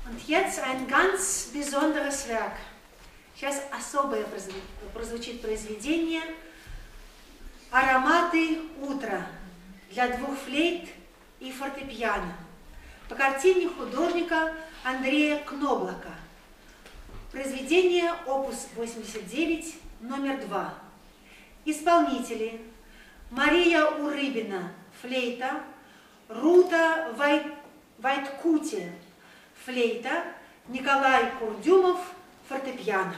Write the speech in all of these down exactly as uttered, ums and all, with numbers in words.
Und jetzt ein ganz besonderes Werk. Сейчас особое прозвучит произведение «Ароматы утра» для двух флейт и фортепиано по картине художника Андрея Кноблока. Произведение опус восемьдесят девять, номер два. Исполнители: Мария Урыбина, флейта, Рута Вай... Вайткути, флейта, Николай Курдюмов, фортепиано.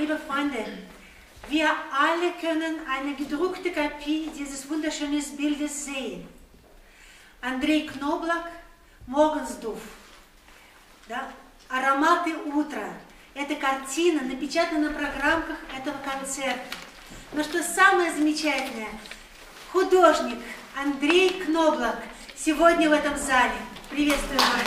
liebe Freunde, wir alle können eine gedruckte Kopie dieses wunderschönen Bildes sehen. Андрей Кноблах, Morgensduft, да? Ароматы утра. Эта картина напечатана на программках этого концерта. Но что самое замечательное, художник Андрей Кноблах сегодня в этом зале. Приветствую вас.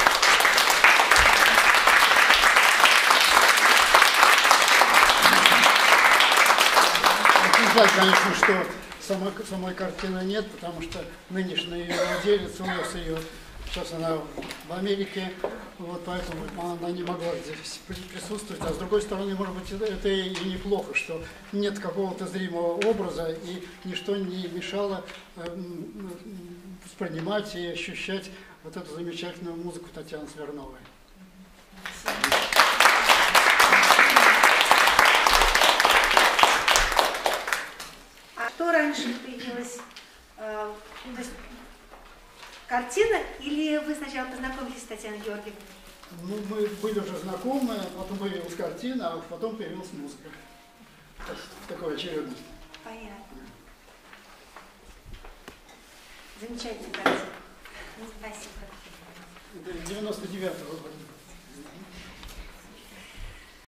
Жаль, конечно, что самой, самой картины нет, потому что нынешний ее владелец унес ее. Сейчас она в Америке, вот поэтому она не могла здесь присутствовать. А с другой стороны, может быть, это и неплохо, что нет какого-то зримого образа, и ничто не мешало воспринимать и ощущать вот эту замечательную музыку Татьяны Смирновой. А что раньше появилось? Э, то есть картина, или вы сначала познакомились с Татьяной Георгиевной? Ну, мы были уже знакомы, потом появилась картина, а потом появилась музыка. В такой очередности. Понятно. Замечательная картина. Спасибо. девяносто девятого года.